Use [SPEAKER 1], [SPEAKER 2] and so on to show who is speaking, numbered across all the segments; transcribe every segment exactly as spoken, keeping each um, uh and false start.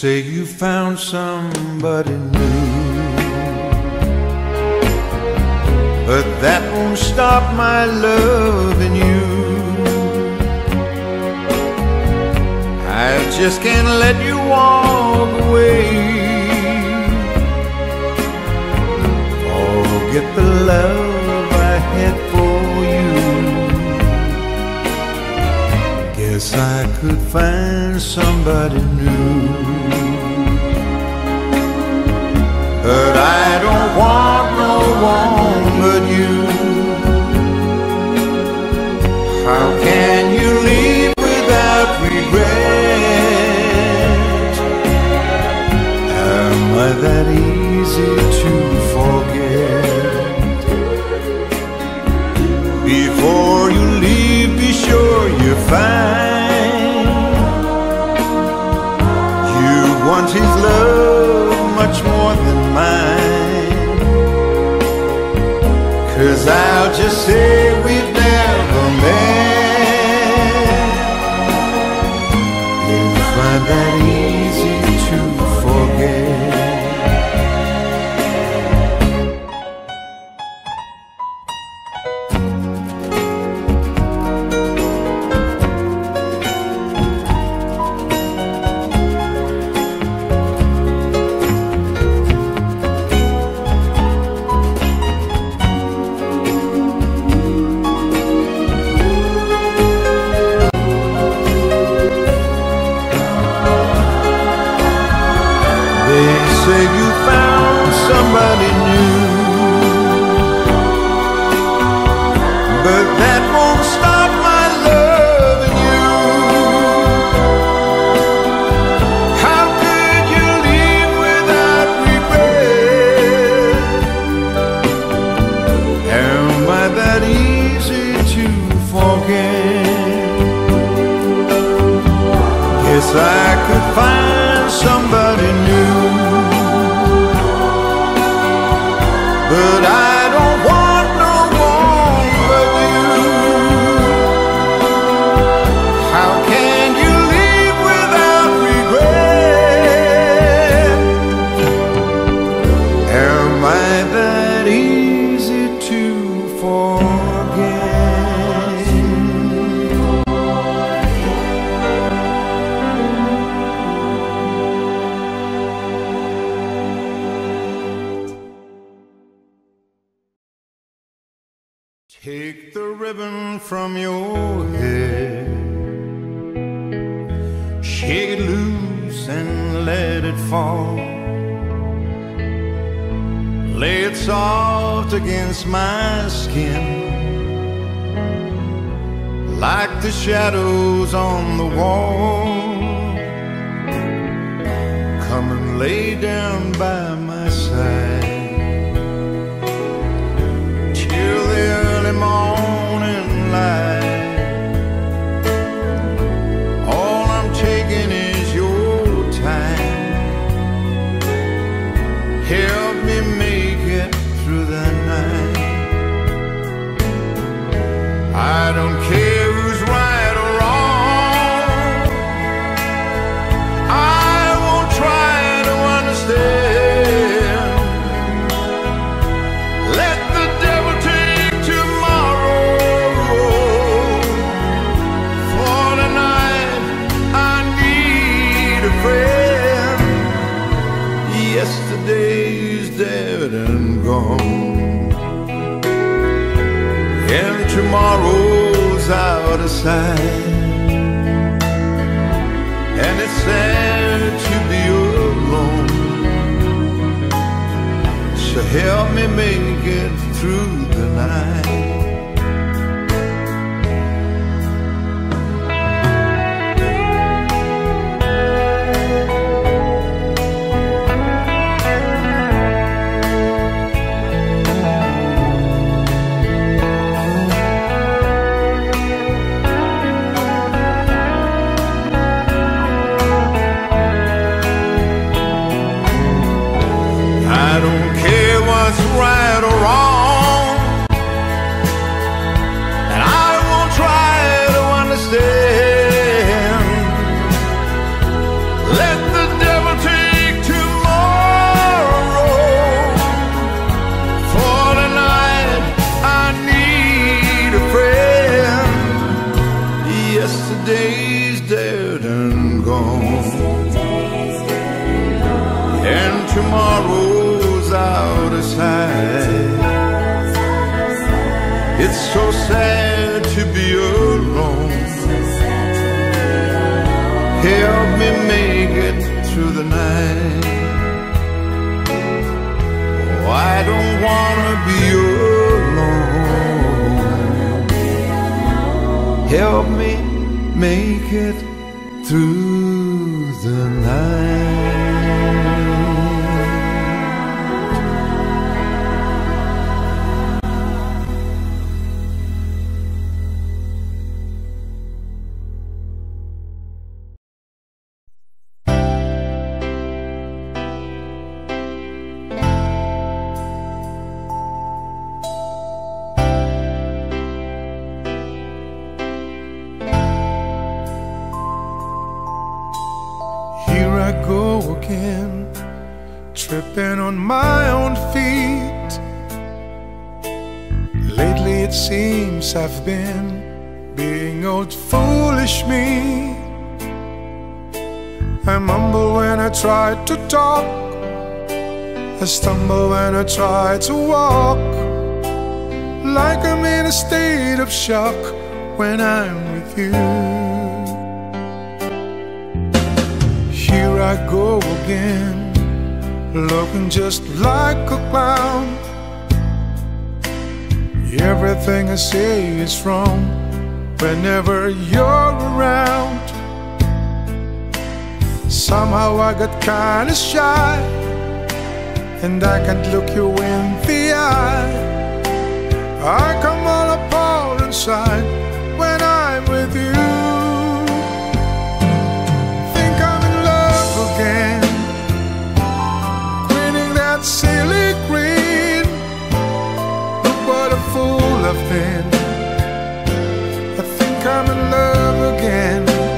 [SPEAKER 1] say you found somebody new, but that won't stop my loving you. I just can't let you walk away. Forget the love I had for you. Guess I could find somebody new, but I don't want no one but you. How can you leave without regret? Am I that easy to forget? Before you leave, be sure you're fine. You want his love much more than mine, 'cause I'll just say we've never met. If I'm that easy to forget. They say you found somebody new, but that won't stop my loving you. How could you leave without regret? Am I that easy to forget? Guess I could find somebody new, but I don't want no one but you. How can you leave without regret? Am I that easy to forget? Take the ribbon from your head, shake it loose and let it fall. Lay it soft against my skin, like the shadows on the wall. Come and lay down by my side till the early morning light. All I'm taking is your time. Help me make it through the night. I don't care who's right or wrong, I won't try to understand. Let the devil take tomorrow. For tonight I need a friend. Yesterday's dead and gone, and tomorrow's out of sight. And it's sad to be alone, so help me make it through the night. I don't care what's right or wrong, dead and gone, and tomorrow's out of sight. It's so sad to be alone. Help me make it through the night. Oh, I don't wanna be alone. Help me make it through the night.
[SPEAKER 2] Tripping on my own feet. Lately it seems I've been being old foolish me. I mumble when I try to talk, I stumble when I try to walk, like I'm in a state of shock when I'm with you. Here I go again, looking just like a clown. Everything I say is wrong whenever you're around. Somehow I got kinda shy, and I can't look you in the eye. I come all apart inside when I'm with you. Think I'm in love again, silly green. Look what a fool I've been. I think I'm in love again.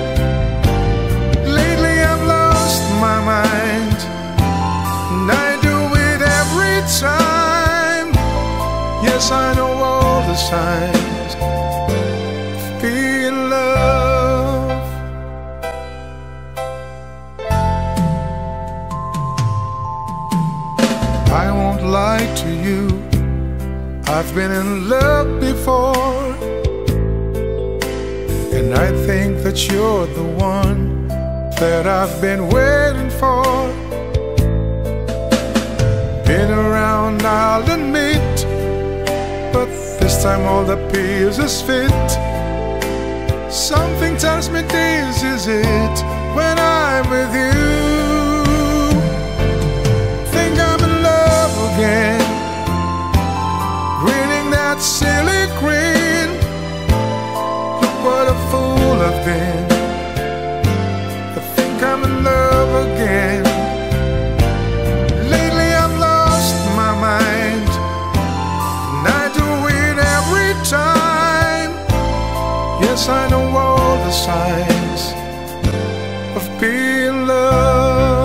[SPEAKER 2] Lately I've lost my mind, and I do it every time. Yes, I know all the signs of being loved. I won't lie to you, I've been in love before, and I think that you're the one that I've been waiting for. Been around, I'll admit, but this time all the pieces fit. Something tells me this is it when I'm with you. Again, grinning that silly grin. Look what a fool I've been. I think I'm in love again. Lately I've lost my mind, and I do it every time. Yes, I know all the signs of being loved.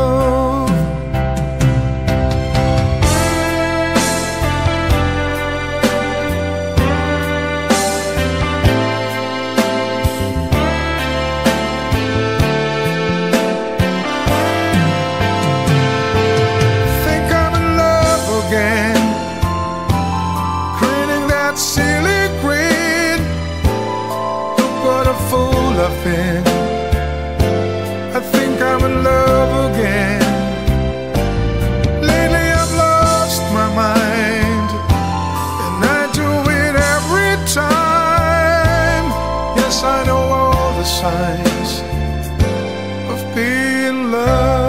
[SPEAKER 2] I think I'm in love again. Lately I've lost my mind, and I do it every time. Yes, I know all the signs of being loved.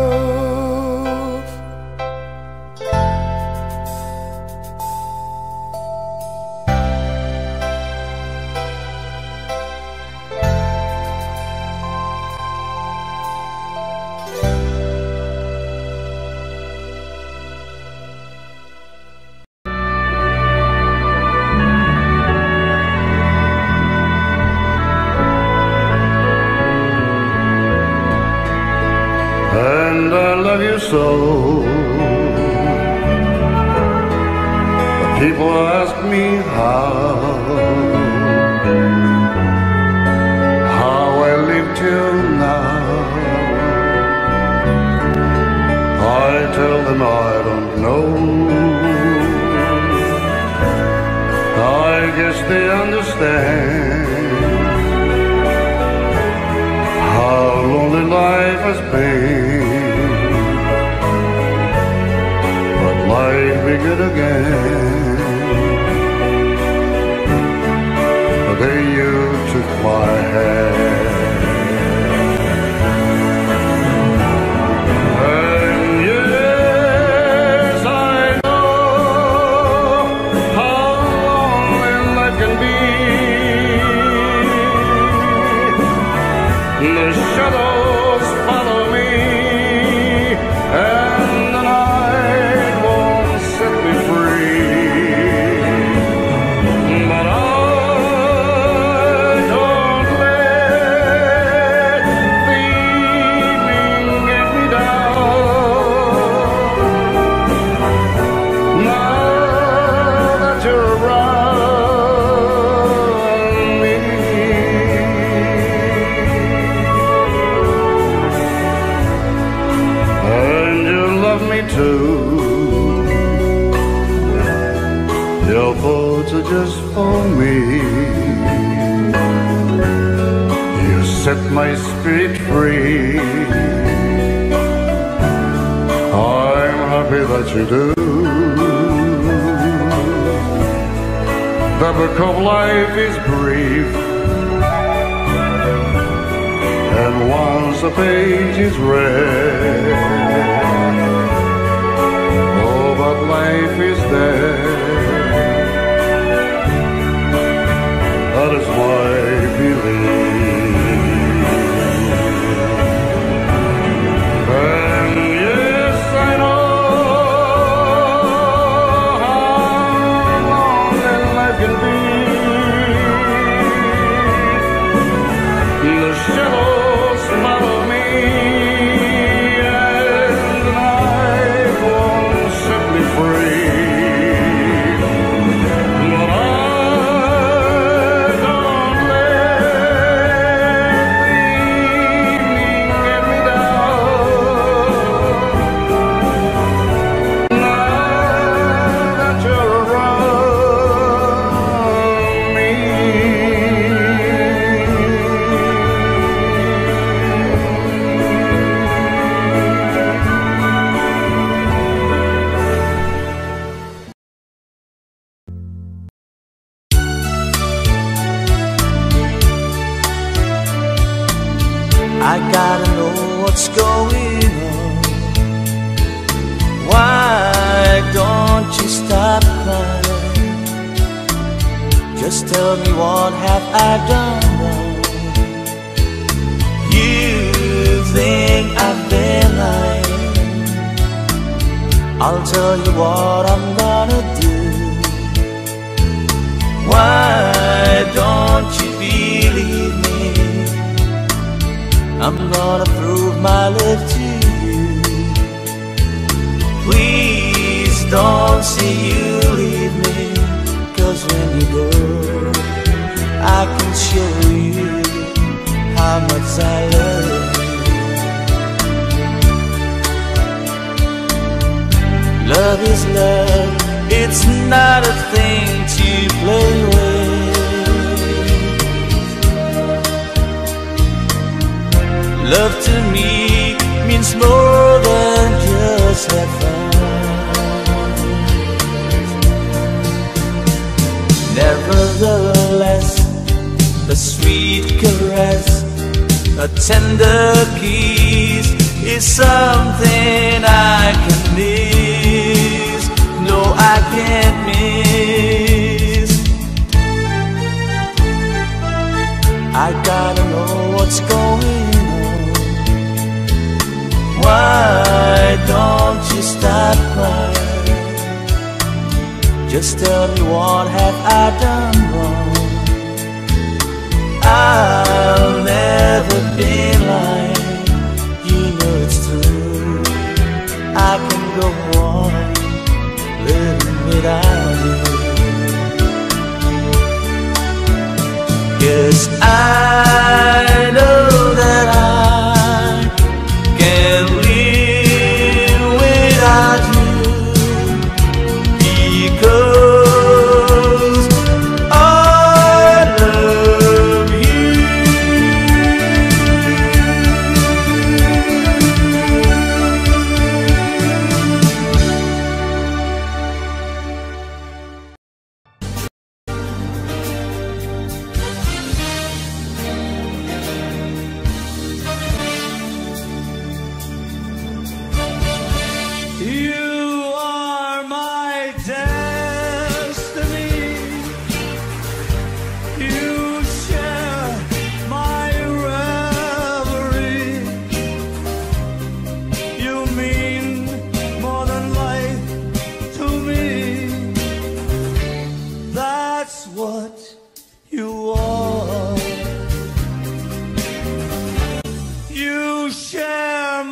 [SPEAKER 1] And I love you so. People ask me how, how I live till now. I tell them I don't know. I guess they understand how lonely life has been. But life begin again the day you took my hand. The shadows follow me, and the night won't set me free. But I don't let the evening get me down. Now that you're around me, me too. Your thoughts are just for me. You set my spirit free. I'm happy that you do. The book of life is brief, and once a page is read, but life is there. That is my belief. And yes, I know how long that life can be. The shadows follow me,
[SPEAKER 3] I gotta know what's going on. Why don't you stop crying? Just tell me, what have I done wrong? You think I've been lying? I'll tell you what I'm gonna do. Why don't you believe me? I'm gonna prove my love to you. Please don't say you leave me, 'cause when you go, I can show you how much I love you. Love is love, it's not a thing to play with. Love to me means more than just have fun. Nevertheless, a sweet caress, a tender kiss is something I can miss. No, I can't miss. I gotta know what's going on. Why don't you stop crying? Just tell me, what have I done wrong? I'll never be lying. You know it's true. I can go on living without you. 'Cause I know that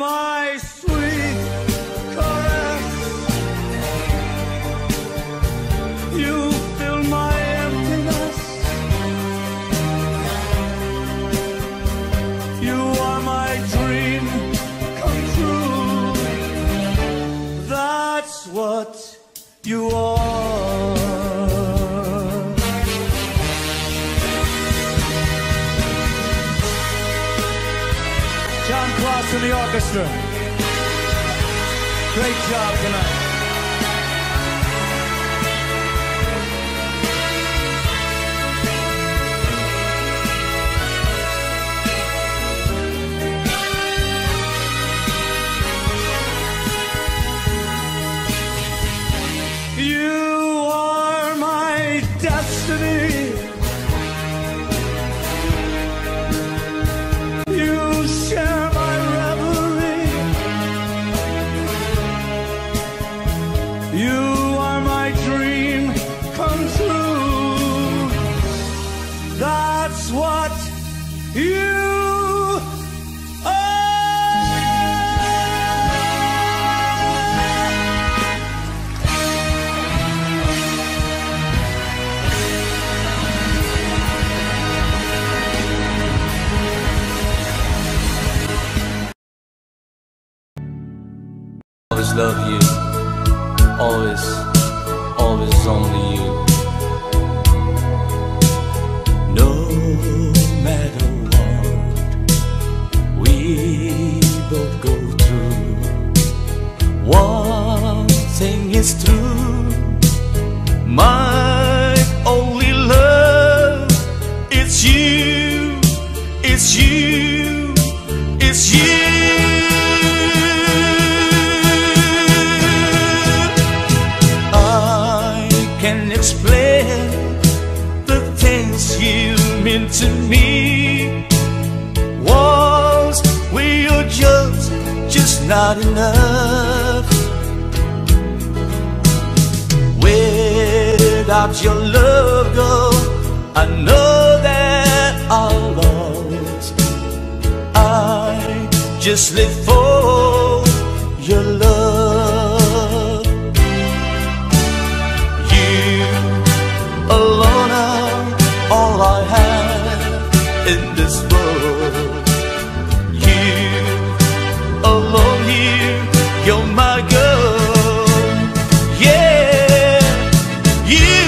[SPEAKER 3] my sweet caress. You fill my emptiness. You are my dream come true. That's what you are. John Cross in the orchestra. Great job tonight. You are my destiny. You share my reverie. You are my dream come true. That's what you
[SPEAKER 4] always love you, always, always only you. No matter what we both go through, one thing is true, my only love, it's you, it's you, it's you. Explain the things you mean to me. Once we are just, just not enough. Without your love, girl, I know that I'm lost. I just live for your love. Alone are all I have in this world. You alone here, you're my girl. Yeah, you,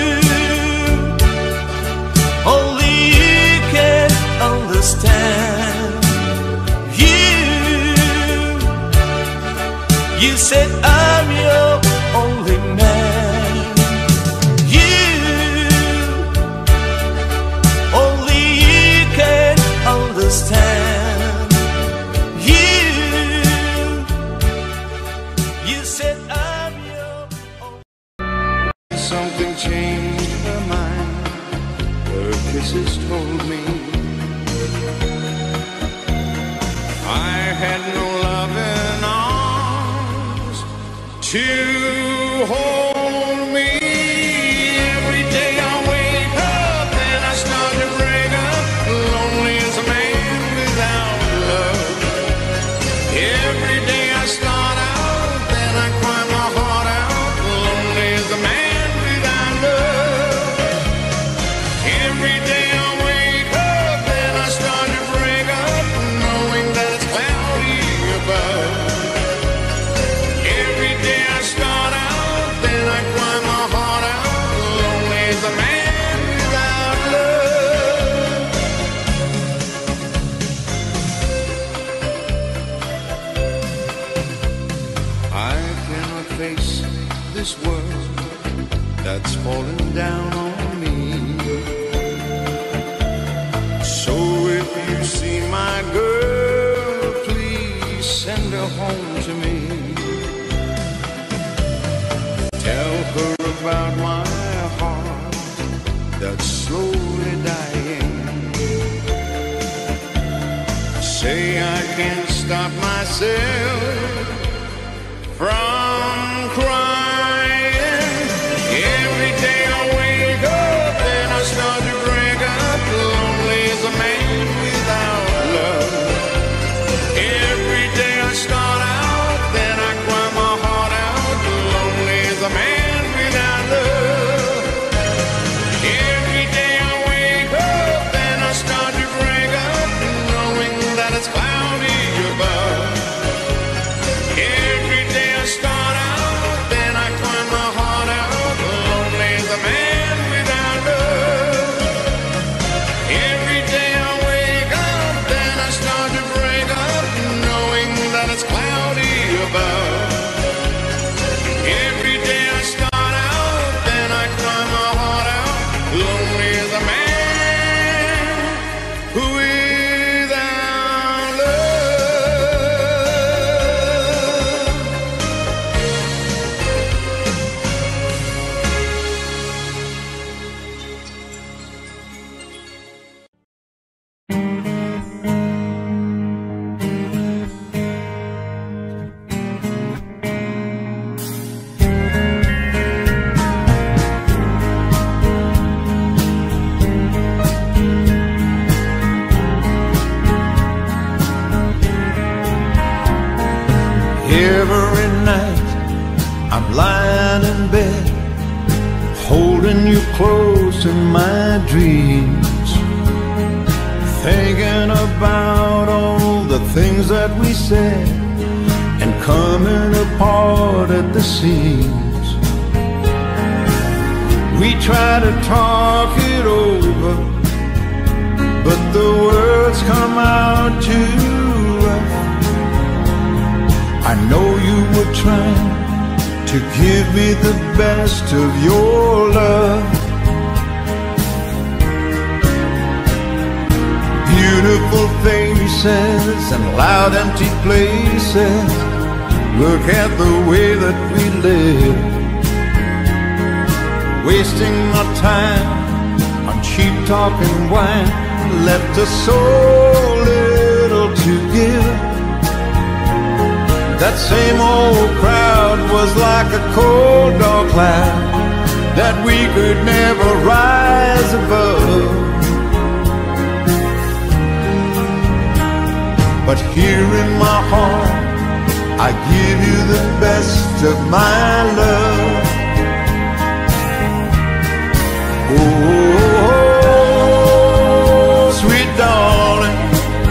[SPEAKER 4] only you can understand. You, you said I'm your only man. Understand. You, you said I'm your own.
[SPEAKER 2] Something changed her mind. Her kisses told me I had no loving arms to hold me. Every day I wake up and I start to break up. Lonely as a man without love. Every day I start out, then I cry my heart out. Lonely as a man without love. Every day I wake up, then I start to break up, knowing that it's cloudy above. Every day I start out, then I cry my heart out. Lonely as a man without love. I cannot face this world that's falling down on me. So if you see my girl, please send her home to me. Tell her about my heart that's slowly dying. Say I can't stop myself from crying. Every day I wake up and I start to break up. Lonely as a man without love. Every day I
[SPEAKER 1] Every night I'm lying in bed, holding you close in my dreams, thinking about all the things that we said and coming apart at the seams. We try to talk it over, but the words come out too rough. I know you were trying to give me the best of your love. Beautiful faces and loud empty places. Look at the way that we live, wasting our time on cheap talk and wine, left us so little to give. That same old crowd was like a cold dark cloud that we could never rise above. But here in my heart, I give you the best of my love. Oh, sweet darling,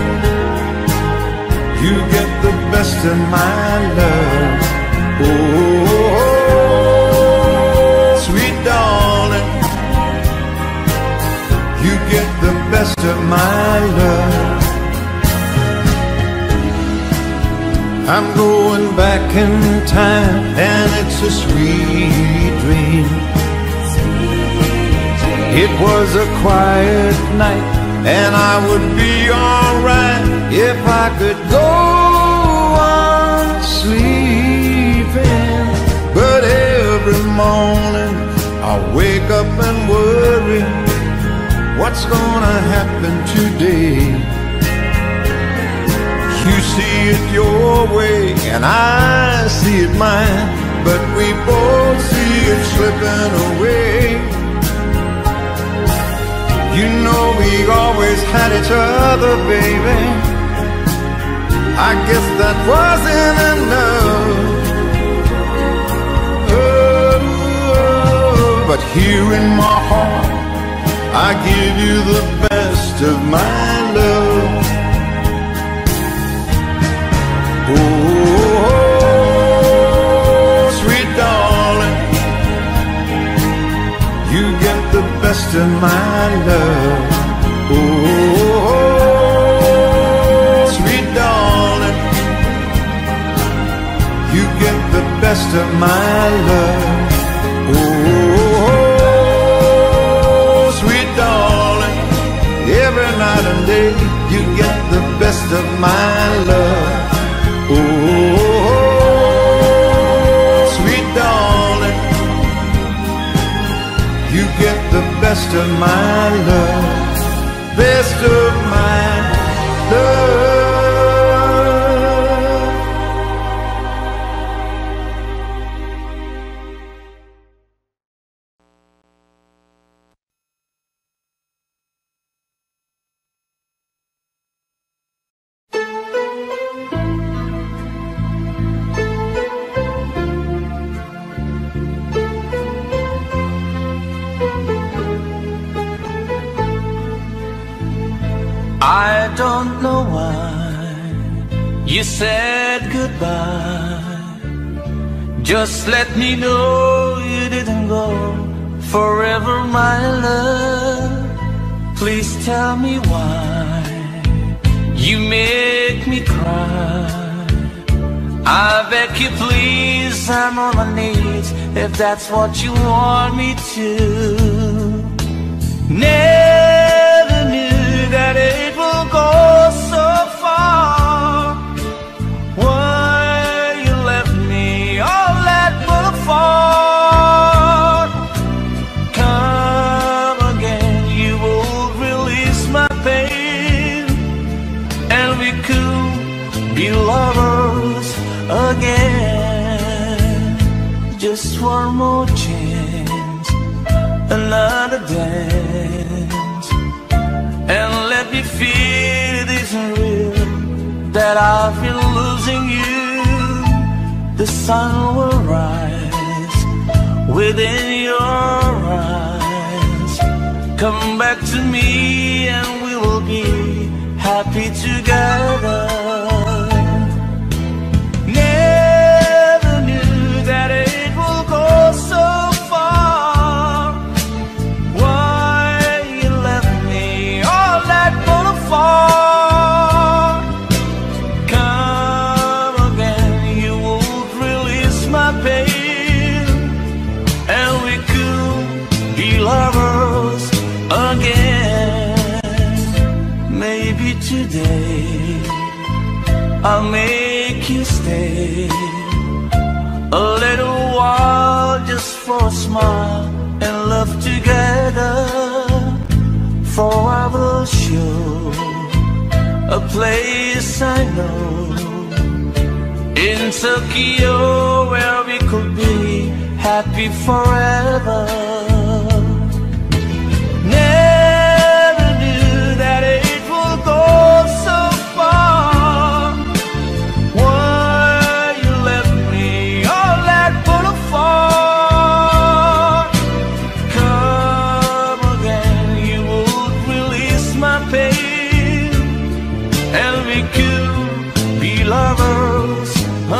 [SPEAKER 1] you get the best of my love. Oh, sweet darling, you get the best of my love. I'm going back in time, and it's a sweet dream. It was a quiet night, and I would be alright if I could go on sleeping. But every morning I wake up and worry, what's gonna happen today? You see it your way and I see it mine, but we both see it slipping away. You know we always had each other, baby. I guess that wasn't enough. Oh, but here in my heart, I give you the best of my love. Oh, sweet darling, you get the best of my love. Oh, sweet darling, you get the best of my love. Oh, sweet darling, every night and day you get the best of my love. Oh, sweet darling, you get the best of my love, best of my love.
[SPEAKER 3] I don't know why you said goodbye. Just let me know you didn't go forever, my love. Please tell me why you make me cry. I beg you please, I'm on my knees if that's what you want me to. Never knew that it will go so far. Why you left me all that but apart? Come again, you will release my pain, and we could be lovers again. Just one more chance, another dance, and let me feel it isn't real, that I've been losing you. the sun will rise within your eyes. Come back to me and we will be happy together. Never knew that it will go so far. Why you left me all that far apart? Come again, you won't release my pain, and we could be lovers again. Maybe today I'll make you stay a little while, just for a smile and love together. For I will show a place I know in Tokyo where we could be happy forever. Never knew that it will go so far. Why you left me all that far apart? Come again, you would release my pain, and we could be lovers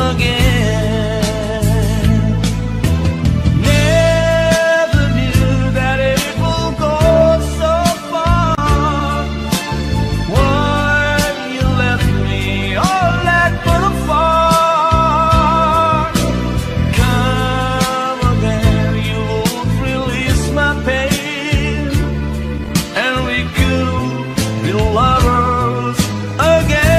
[SPEAKER 3] again. Never knew that it will go so far. Why you left me all that far apart? Come again, you won't release my pain, and we could be lovers again.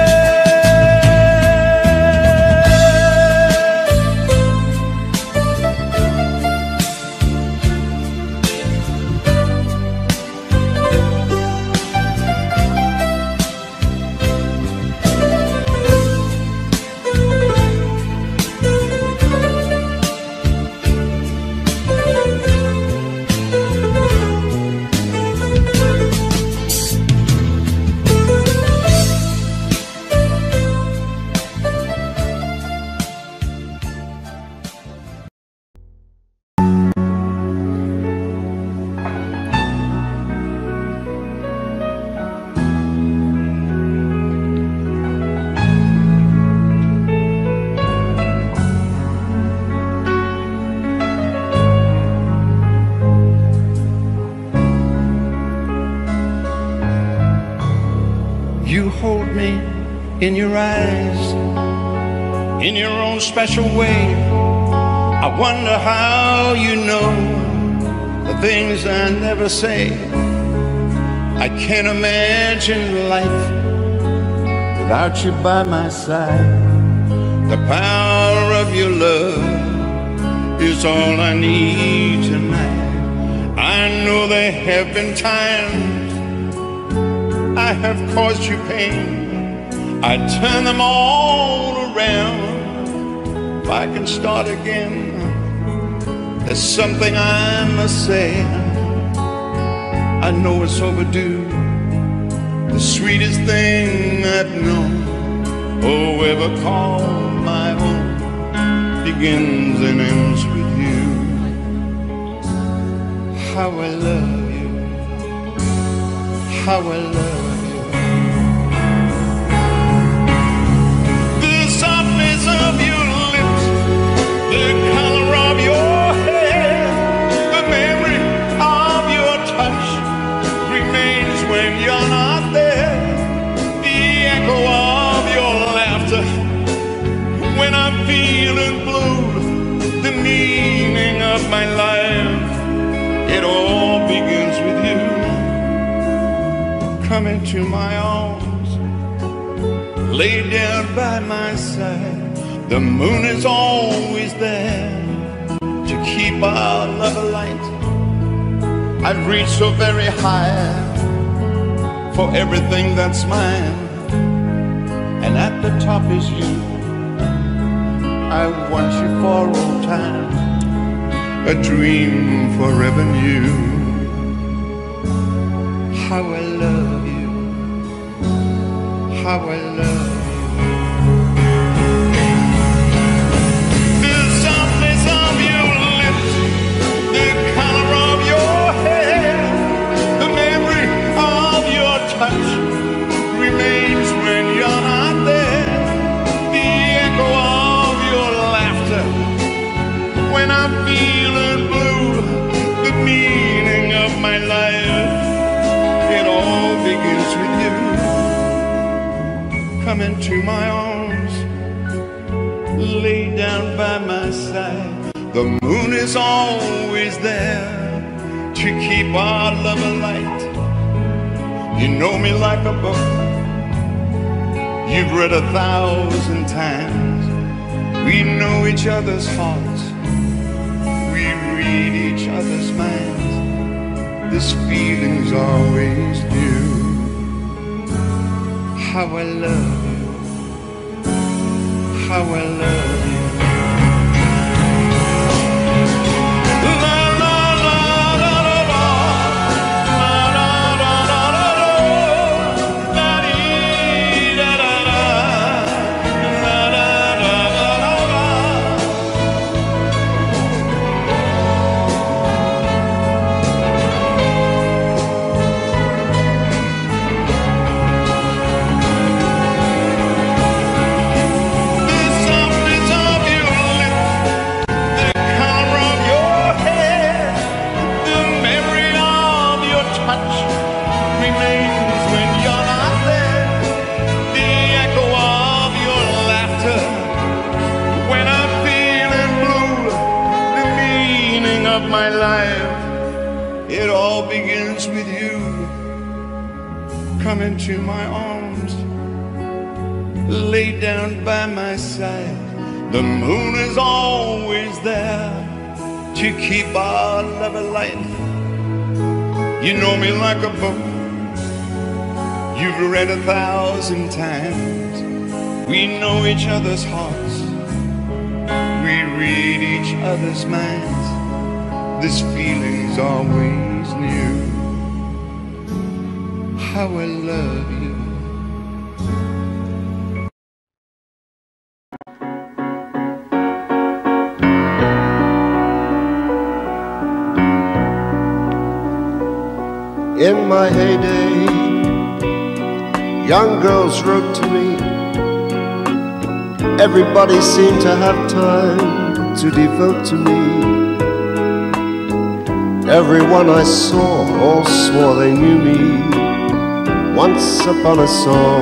[SPEAKER 1] You hold me in your eyes, in your own special way. I wonder how you know the things I never say. I can't imagine life without you by my side. The power of your love is all I need tonight. I know there have been times I have caused you pain. I turn them all around. If I can start again, there's something I must say. I know it's overdue. The sweetest thing I've known, oh, ever called my own, begins and ends with you. How I love you, how I love you. Of your lips, the color of your hair, the memory of your touch remains when you're not there. The echo of your laughter when I'm feeling blue, the meaning of my life, it all begins with you. Come into my arms, lay down by my side. The moon is always there to keep our love alight. I've reached so very high for everything that's mine, and at the top is you. I want you for all time, a dream forever new. How I love you, how I love you. come into my arms, lay down by my side. The moon is always there to keep our love alight. You know me like a book you've read a thousand times. We know each other's hearts, we read each other's minds. This feeling's always new. How I love you, how I love you. My life, it all begins with you. Come into my arms, lay down by my side. The moon is always there to keep our love alight. You know me like a book you've read a thousand times. We know each other's hearts, we read each other's minds. This feeling's always new. How I love you.
[SPEAKER 5] In my heyday, young girls wrote to me. Everybody seemed to have time to devote to me. Everyone I saw all swore they knew me once upon a song.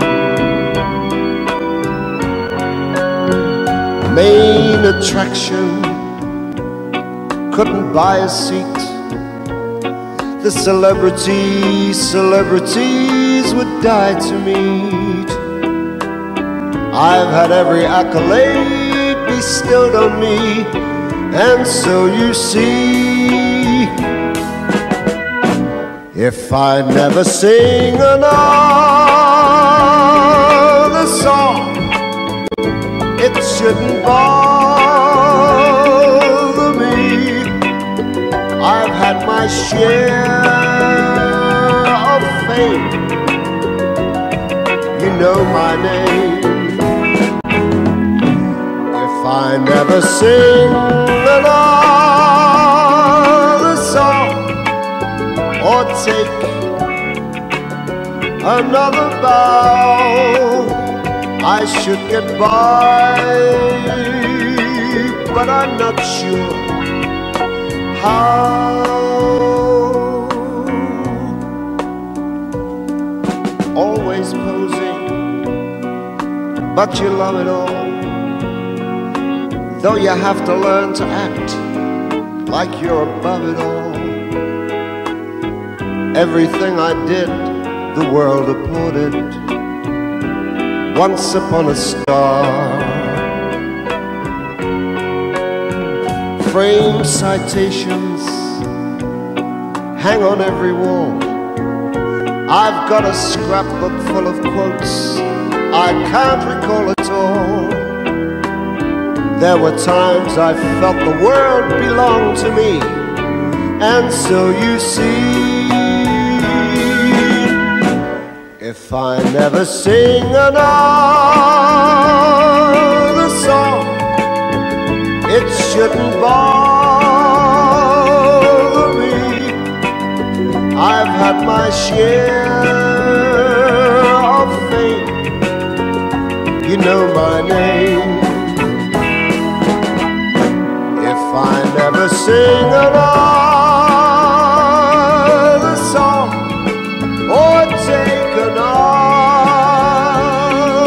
[SPEAKER 5] Main attraction, couldn't buy a seat. The celebrities, celebrities would die to meet. I've had every accolade bestowed on me, and so you see, if I never sing another song, it shouldn't bother me. I've had my share of fame, you know my name. If I never sing another song, or take another bow, I should get by, but I'm not sure how. Always posing, but you love it all, though you have to learn to act like you're above it all. Everything I did, the world applauded. Once upon a star, frame citations hang on every wall. I've got a scrapbook full of quotes I can't recall at all. There were times I felt the world belonged to me, and so you see, if I never sing another song, it shouldn't bother me. I've had my share of fame, you know my name. If I never sing another song, or take another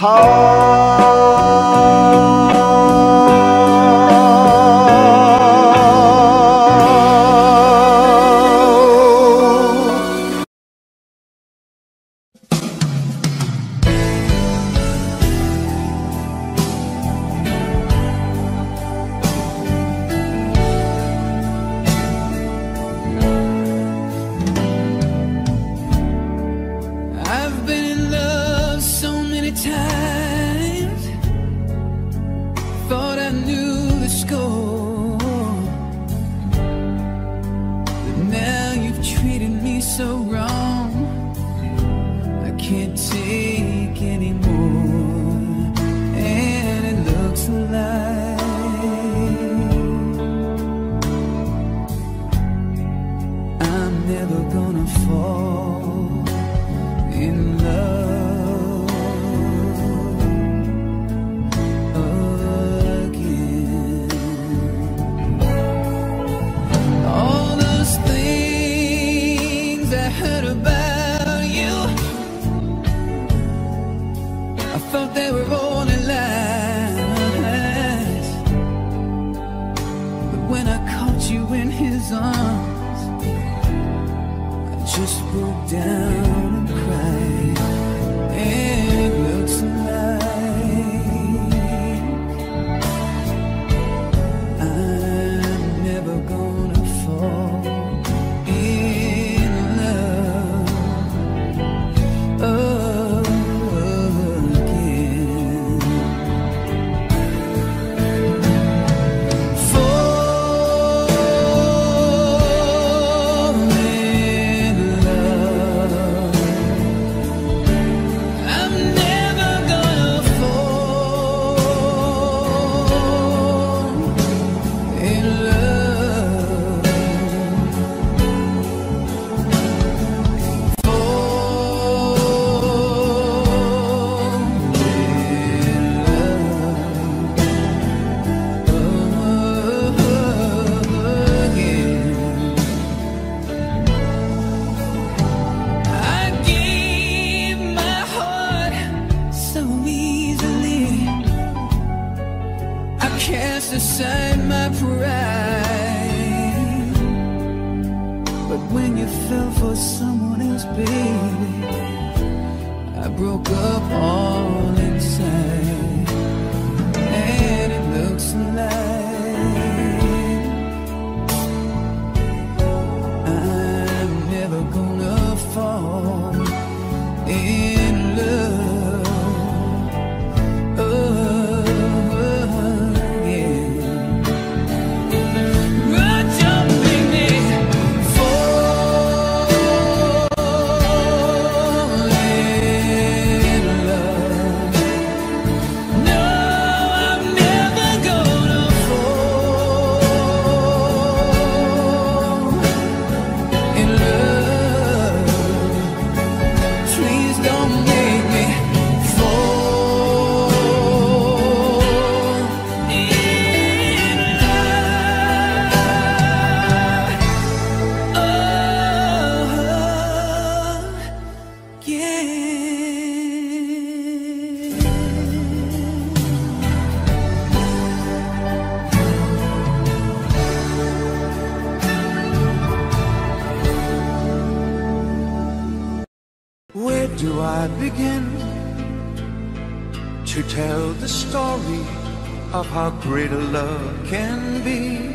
[SPEAKER 1] Great a love can be,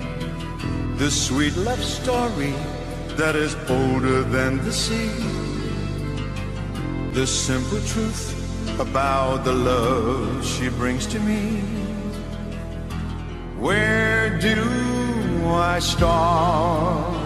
[SPEAKER 1] the sweet love story that is older than the sea, the simple truth about the love she brings to me. Where do I start?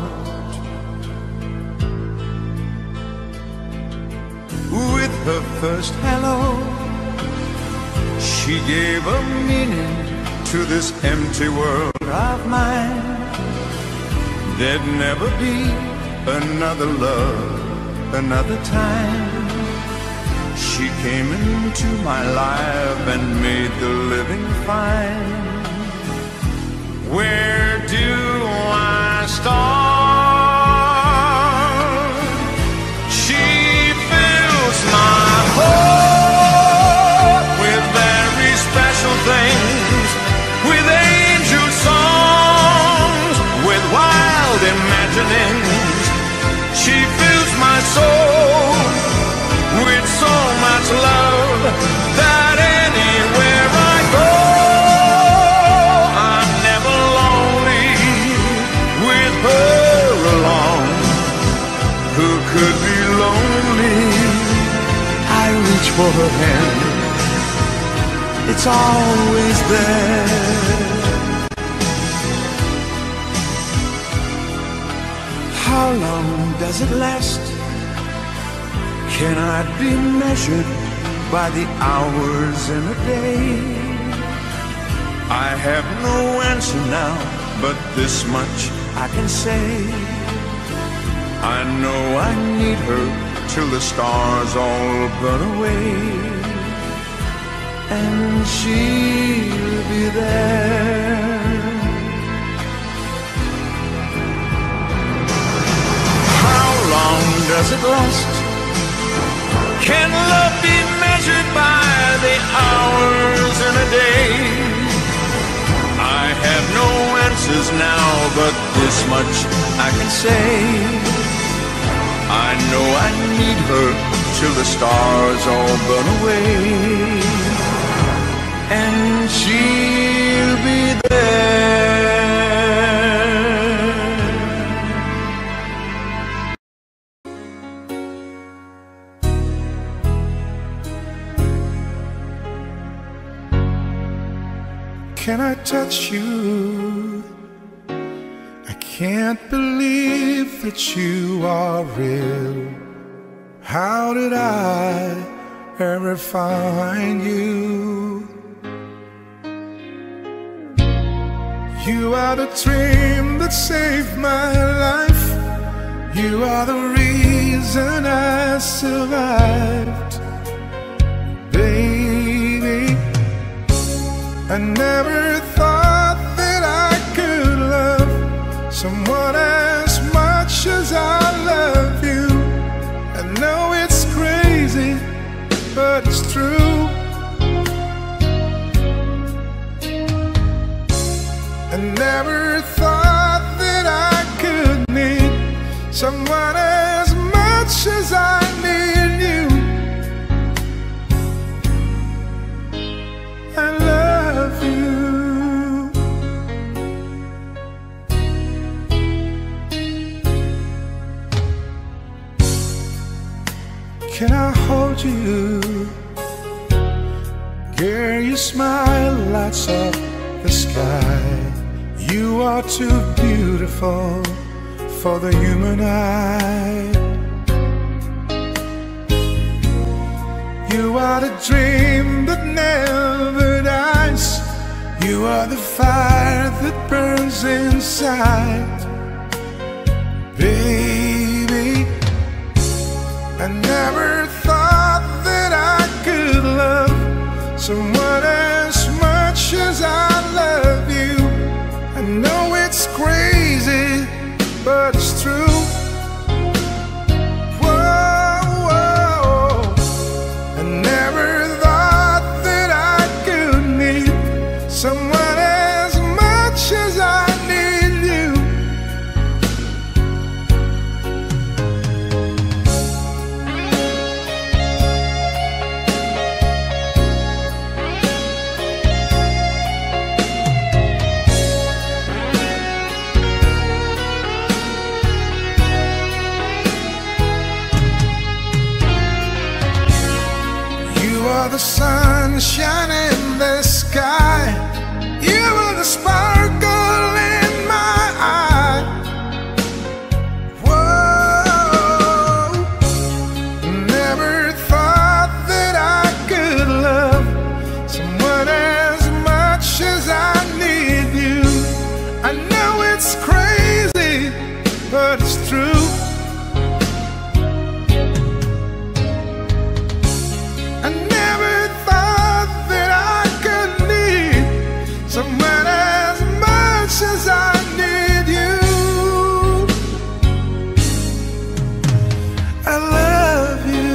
[SPEAKER 1] With her first hello, she gave a meaning to this empty world of mine. There'd never be another love, another time. She came into my life and made the living fine. Where do I start? She fills my whole for her hand, it's always there. How long does it last? Can I be measured by the hours in a day? I have no answer now, but this much I can say. I know I need her till the stars all burn away, and she'll be there. How long does it last? Can love be measured by the hours in a day? I have no answers now, but this much I can say. I know I need her till the stars all burn away, and she'll be there.
[SPEAKER 2] Can I touch you? I can't believe that you are real. How did I ever find you? You are the dream that saved my life. You are the reason I survived. Baby, I never thought that I could love someone as much as I love you. I know it's crazy, but it's true. I never thought that I could need someone as much as I need you. I love you. Can I hold you? Girl, your smile lights up the sky. You are too beautiful for the human eye. You are the dream that never dies. You are the fire that burns inside. Baby, I never thought that I could love someone as much as I love you. I know it's crazy, but it's true. Whoa, whoa. I never thought that I could need someone as much as I need you. The sunshine in the sky, you are the sparkle in my eye. Whoa, never thought that I could love someone as much as I need you. I know it's crazy, but it's true. I never thought that I could need someone as much as I need you. I love you.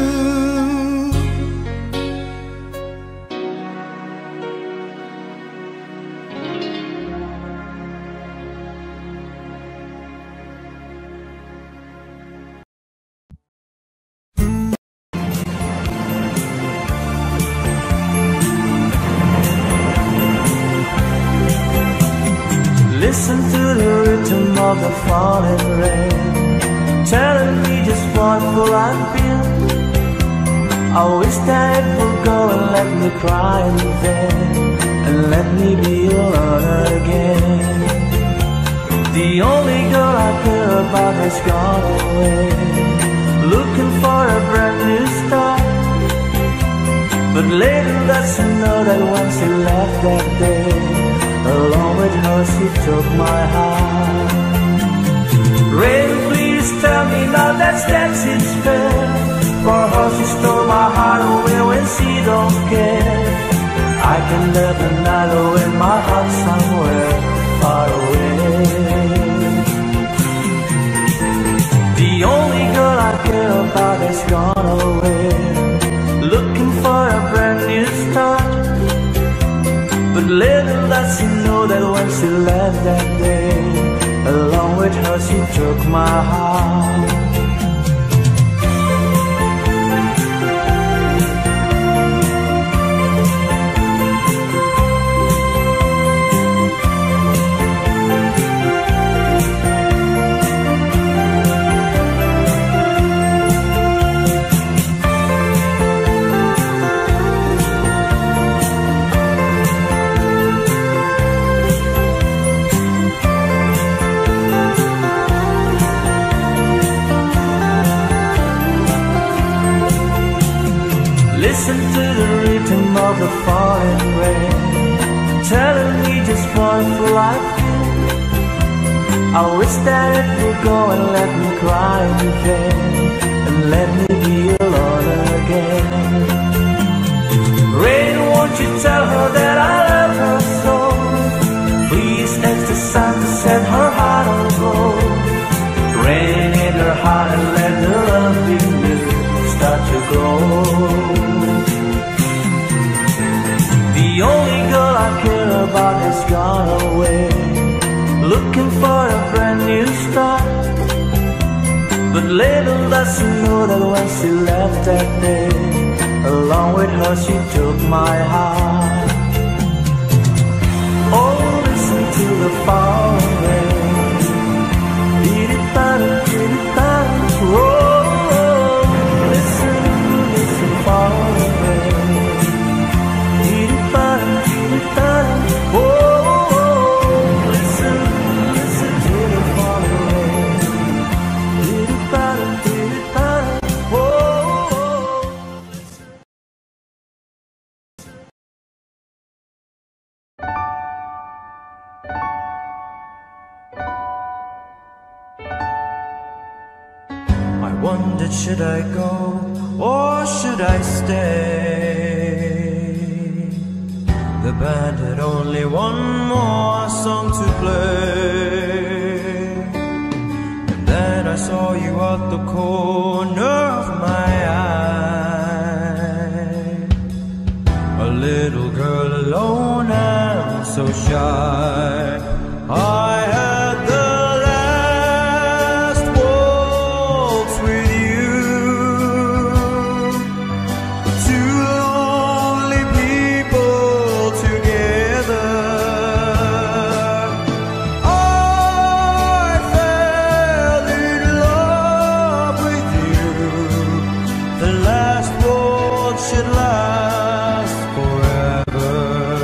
[SPEAKER 3] Listen to the rhythm of the falling rain, telling me just what will I feel. I wish that it would go and let me cry in vain, and let me be alone again. The only girl I care about has gone away, looking for a brand new start. But later that's to know that when she left that day, along with her she took my heart. Rain, please tell me now that that's it's fair, for her she stole my heart away when she don't care. I can live the night away in my heart somewhere far away. The only girl I care about has gone away, looking for a brand new start. But little does she know that when she left that day, along with her she took my heart. Listen to the rhythm of the falling rain, telling me just wonderful I feel. I wish that it would go and let me cry in vain, and let me be alone again. Rain, won't you tell her that I love her so? Please ask the sun to set her heart on gold. Rain in her heart and let the love be new start to grow. The only girl I care about has gone away, looking for a brand new start. But little does she know that when she left that day, along with her she took my heart. Oh, listen to the falling rain, dee-dee-da-da, dee-dee-da-da. Oh, listen, listen, falling rain. Oh, listen, listen to the falling rain. Oh, listen. I wondered, should I go or should I stay? The band had only one more song to play, and then I saw you at the corner of my eye. A little girl alone and so shy. I had the last waltz with you. Two lonely people together. I fell in love with you. The last waltz should last forever.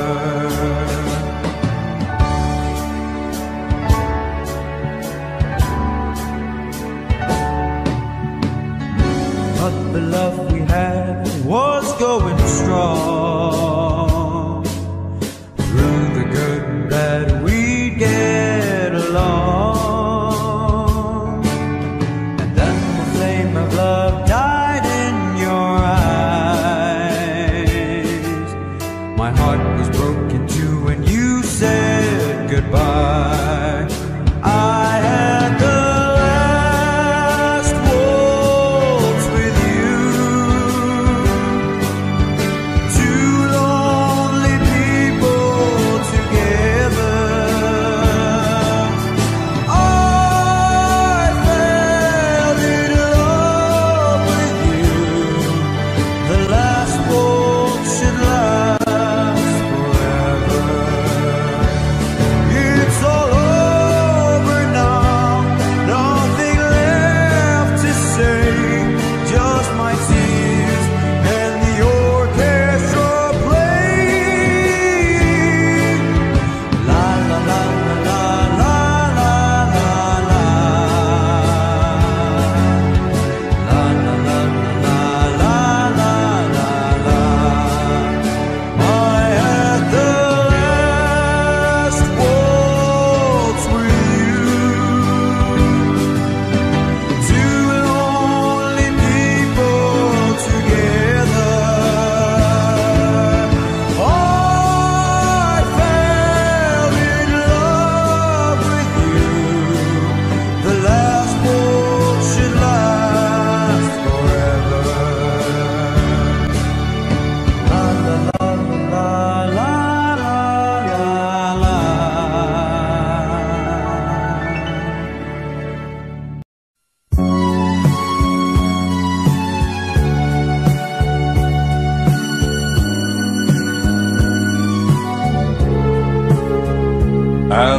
[SPEAKER 3] But the love we had was going strong. Through the good and bad we'd get along. And then the flame of love died in your eyes. My heart was broken too when you said goodbye. I had the last waltz with you. Two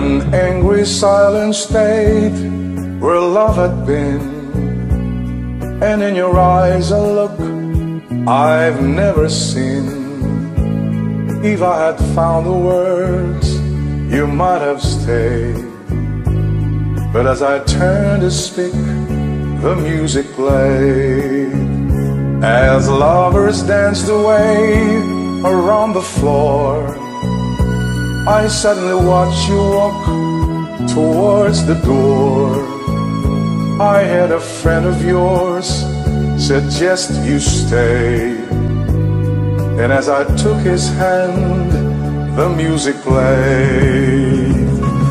[SPEAKER 2] an angry silent state where love had been, and in your eyes a look I've never seen. If I had found the words, you might have stayed. But as I turned to speak, the music played. As lovers danced away around the floor, I suddenly watched you walk towards the door. I had a friend of yours suggest you stay, and as I took his hand, the music played.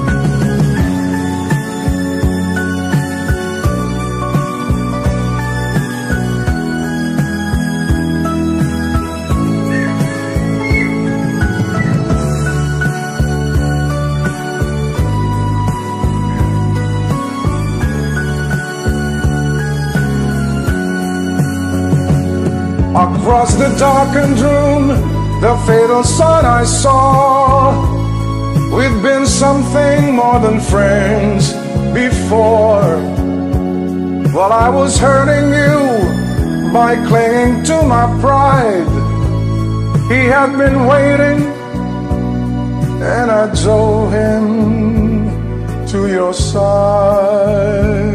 [SPEAKER 2] Across the darkened room, the fatal sign I saw. We'd been something more than friends before. While I was hurting you by clinging to my pride, he had been waiting, and I drove him to your side.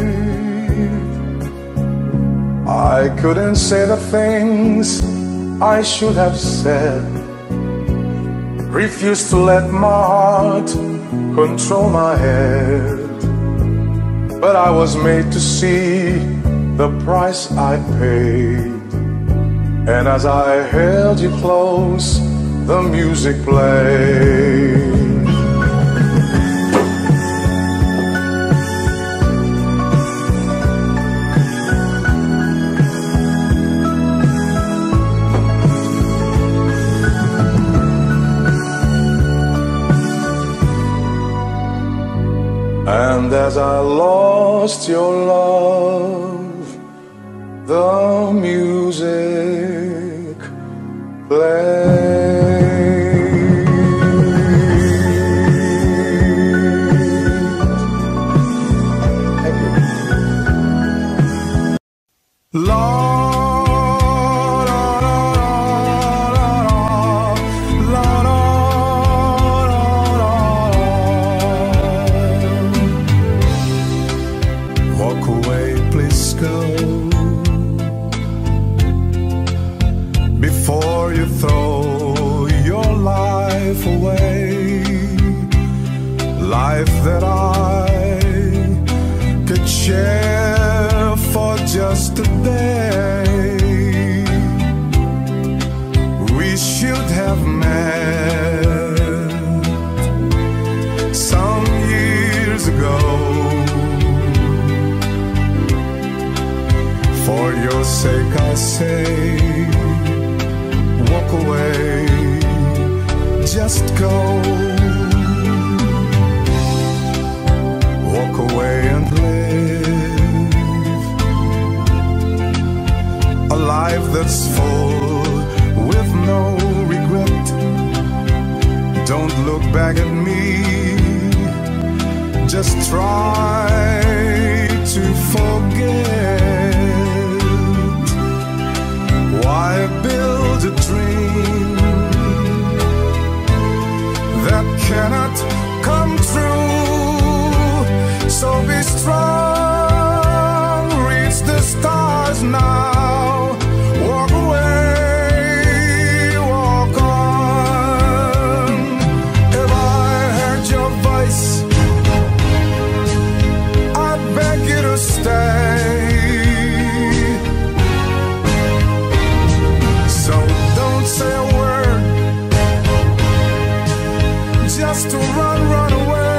[SPEAKER 2] I couldn't say the things I should have said, refused to let my heart control my head. But I was made to see the price I paid, and as I held you close, the music played. And as I lost your love, the music played. Thank you. Lord, before you throw your life away, life that I could share for just a day. We should have met some years ago. For your sake I say, walk away, just go. Walk away and live a life that's full with no regret. Don't look back at me, just try to forget. Why build a dream that cannot come true? So be strong, reach the stars now. Walk away, walk on. If I heard your voice, I beg you to stay. So don't say a word, just to run, run away.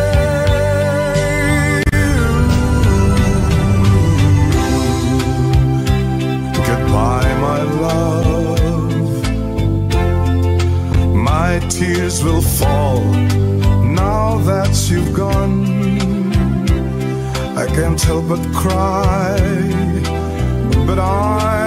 [SPEAKER 2] Goodbye, my love. My tears will fall now that you've gone. I can't help but cry, but I